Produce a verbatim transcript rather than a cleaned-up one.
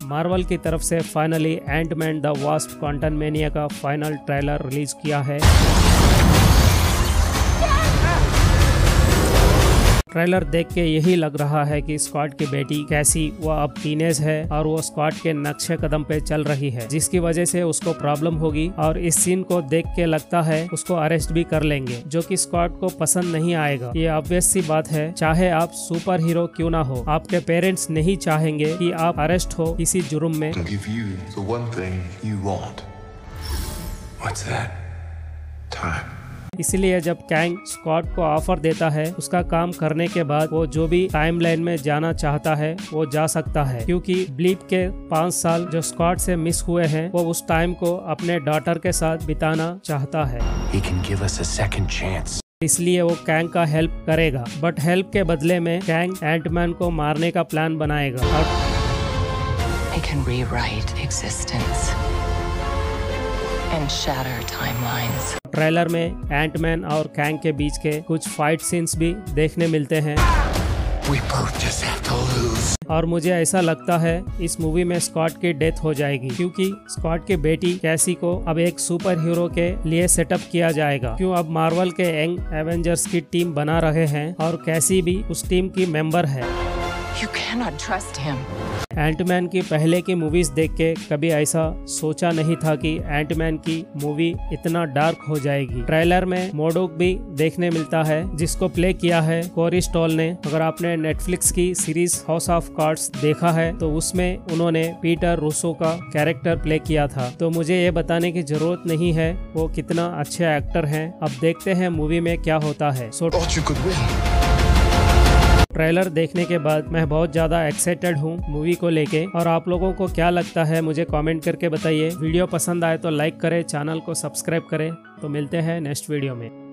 Marvel की तरफ से finally Ant Man the Wasp Quantumania का फाइनल ट्रेलर रिलीज किया है। ट्रेलर देख के यही लग रहा है कि स्कॉट की बेटी कैसी वो अब टीनेज है और वो स्कॉट के नक्शे कदम पे चल रही है, जिसकी वजह से उसको प्रॉब्लम होगी और इस सीन को देख के लगता है उसको अरेस्ट भी कर लेंगे, जो कि स्कॉट को पसंद नहीं आएगा। ये ऑब्वियस सी बात है, चाहे आप सुपर हीरो क्यों ना हो, आपके पेरेंट्स नहीं चाहेंगे कि आप अरेस्ट हो किसी जुर्म में। इसलिए जब कैंग स्कॉट को ऑफर देता है, उसका काम करने के बाद वो जो भी टाइमलाइन में जाना चाहता है वो जा सकता है, क्योंकि ब्लीप के पाँच साल जो स्कॉट से मिस हुए हैं वो उस टाइम को अपने डॉटर के साथ बिताना चाहता है। He can give us a second chance. इसलिए वो कैंग का हेल्प करेगा, बट हेल्प के बदले में कैंग एंटमैन को मारने का प्लान बनाएगा। और He can rewrite existence and shatter timelines. Trailer में एंटमैन और कैंग के बीच के कुछ फाइट सीन्स भी देखने मिलते हैं। We both just have to lose. और मुझे ऐसा लगता है इस मूवी में स्कॉट की डेथ हो जाएगी, क्योंकि स्कॉट की बेटी कैसी को अब एक सुपर हीरो के लिए सेटअप किया जाएगा। क्यों अब मार्वल के यंग एवेंजर्स की टीम बना रहे हैं और कैसी भी उस टीम की मेंबर है। You cannot trust him. Ant Man की पहले की मूवीज देख के कभी ऐसा सोचा नहीं था कि एंटमैन की मूवी इतना डार्क हो जाएगी। ट्रेलर में मोडोक भी देखने मिलता है, जिसको प्ले किया है कोरी स्टॉल ने। अगर आपने नेटफ्लिक्स की सीरीज हाउस ऑफ कार्ड्स देखा है तो उसमें उन्होंने पीटर रूसो का कैरेक्टर प्ले किया था, तो मुझे ये बताने की जरूरत नहीं है वो कितना अच्छे एक्टर हैं। अब देखते हैं मूवी में क्या होता है। सो ट्रेलर देखने के बाद मैं बहुत ज़्यादा एक्साइटेड हूँ मूवी को लेके, और आप लोगों को क्या लगता है मुझे कमेंट करके बताइए। वीडियो पसंद आए तो लाइक करें, चैनल को सब्सक्राइब करें। तो मिलते हैं नेक्स्ट वीडियो में।